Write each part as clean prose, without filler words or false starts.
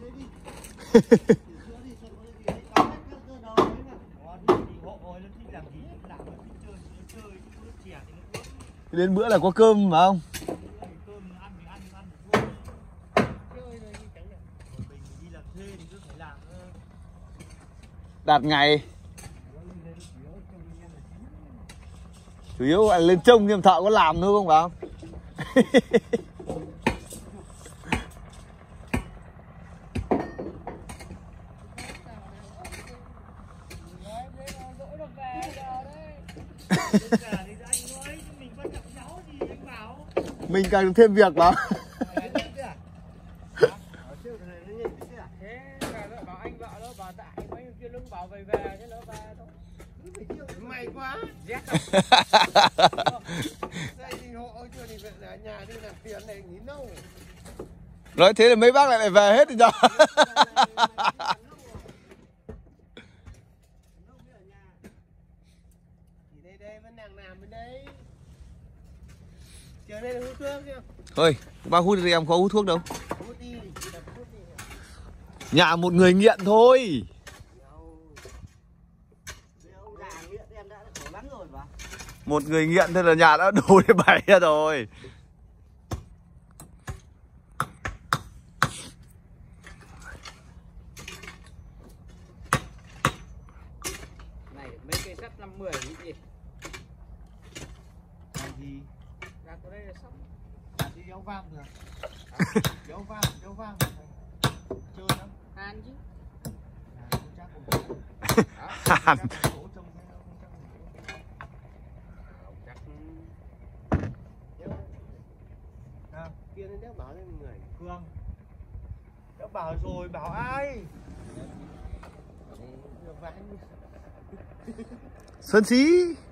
Đến bữa là có cơm mà không? Đạt ngày. Chủ yếu là lên trông nhưng thợ có làm thôi không phải không? Mình càng thêm việc mà. May quá. Nói thế là mấy bác lại phải về hết rồi nhờ. Thôi, bác hút thì em có hút thuốc đâu. Nhà một người nghiện thôi. Một người nghiện thôi là nhà đã đủ để bày ra rồi. Này mấy cây sắt 50 cái gì? Làm gì? Ra có đây là xong. Đi dấu vang được. Dấu vang. Chơi lắm. Hàn chứ. Hàn. Kia nên đéo bảo lên người. Phương. Đéo bảo rồi, bảo ai? Xuân Xí.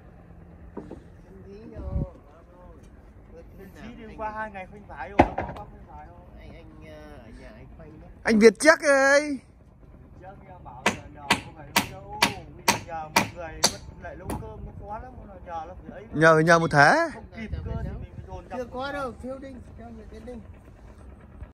Đi qua 2 ngày khoanh vải rồi, không có khoanh vải không? Anh ở nhà anh khoanh đấy. Anh Việt chắc ơi. Chắc em bảo là nhờ không phải đâu. Bây giờ nhờ một người mất lại nấu cơm nó khó lắm, nó nhờ nó phải ấy. Nhờ một thế. Không kịp cơ thì mình phải dồn. Chưa có đâu, thiếu đinh, cho người tiến đinh.